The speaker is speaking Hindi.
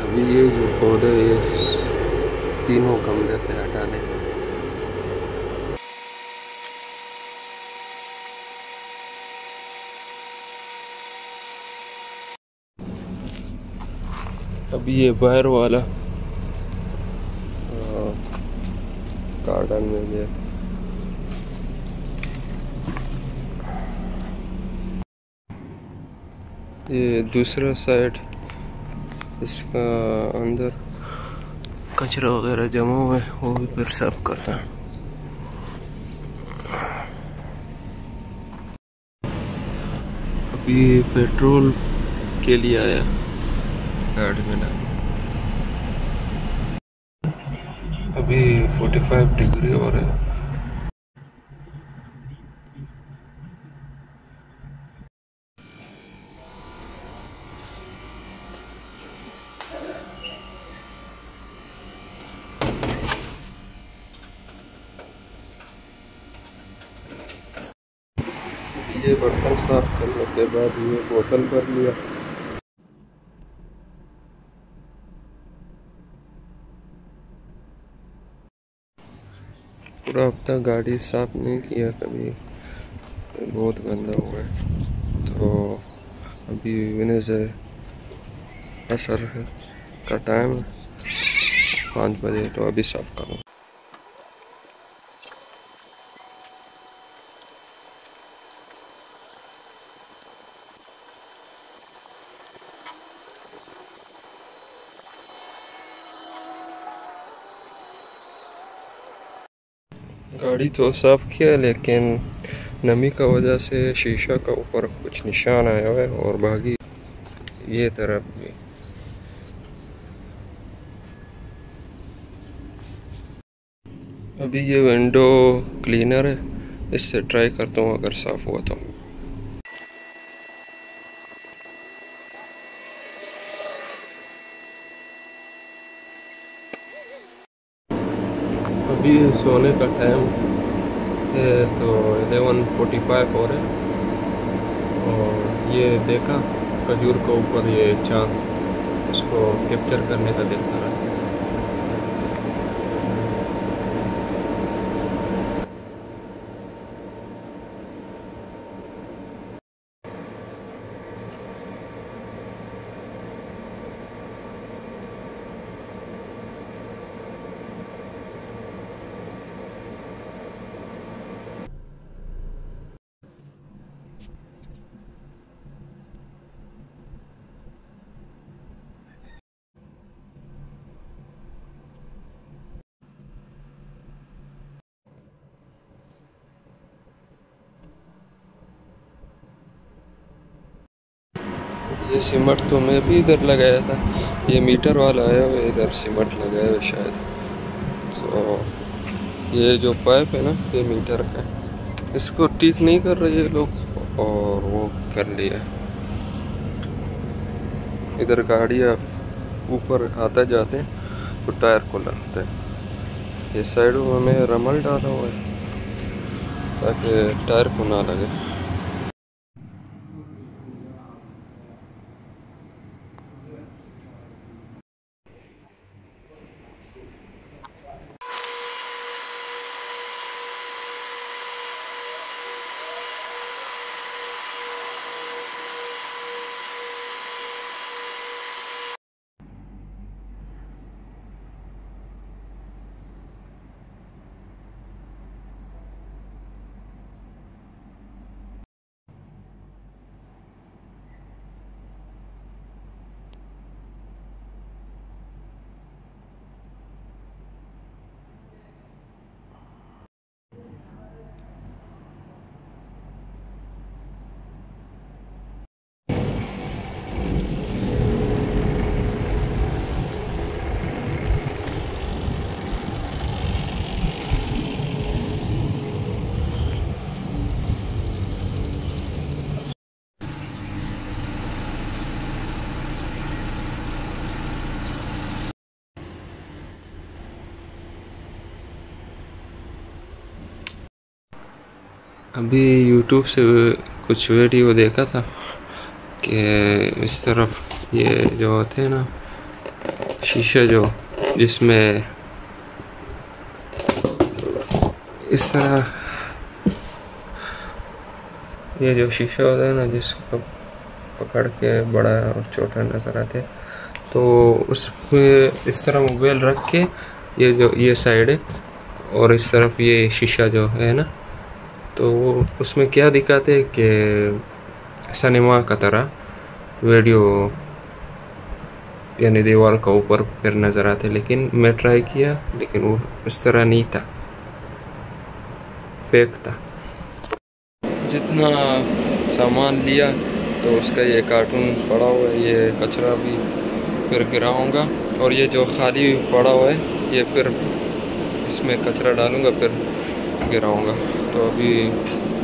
अभी ये जो पौधे ये तीनों कमरे से हटा दें। अभी ये बाहर वाला गार्डन में ये दूसरा साइड इसका अंदर कचरा वगैरह जमा हुआ है, वो भी फिर साफ करता है। अभी पेट्रोल के लिए आया गाड़ी में डाल। अभी 45 डिग्री हो रहा है। ये बर्तन साफ करने के बाद ये बोतल भर लिया। पूरा हफ्ता गाड़ी साफ नहीं किया कभी, बहुत गंदा हुआ है। तो अभी वेडनेसडे असर का टाइम है 5 बजे, तो अभी साफ करूँ। गाड़ी तो साफ किया, लेकिन नमी का वजह से शीशा का ऊपर कुछ निशान आया हुआ है और बाकी ये तरफ भी। अभी ये विंडो क्लीनर है, इससे ट्राई करता हूँ अगर साफ हुआ तो। अभी सोने का टाइम है, तो 11:45 हो रहा है। और ये देखा खजूर के ऊपर ये चाँद, उसको कैप्चर करने का देखता रहा। ये सिमट तो मैं भी इधर लगाया था, ये मीटर वाला आया हुआ इधर सिमट लगाया हुआ शायद। तो ये जो पाइप है ना, ये मीटर का है, इसको ठीक नहीं कर रहे ये लोग और वो कर लिया। इधर गाड़ियाँ ऊपर आते जाते हैं तो टायर को लगता है। ये साइड में रमल डाला हुआ है ताकि टायर को ना लगे। अभी YouTube से कुछ वीडियो देखा था कि इस तरफ ये जो होते हैं ना शीशे जो जिसमें इस तरह ये जो शीशा होता है ना, जिसको पकड़ के बड़ा और छोटा नज़र आते, तो उसमें इस तरह मोबाइल रख के ये साइड है और इस तरफ ये शीशा जो है ना, तो वो उसमें क्या दिखाते हैं कि सिनेमा का तरह वीडियो यानी दीवार का ऊपर फिर नज़र आते। लेकिन मैं ट्राई किया, लेकिन वो इस तरह नहीं था, फेक था। जितना सामान लिया तो उसका ये कार्टून पड़ा हुआ है, ये कचरा भी फिर गिराऊंगा, और ये जो खाली पड़ा हुआ है ये फिर इसमें कचरा डालूंगा फिर गिराऊंगा। तो अभी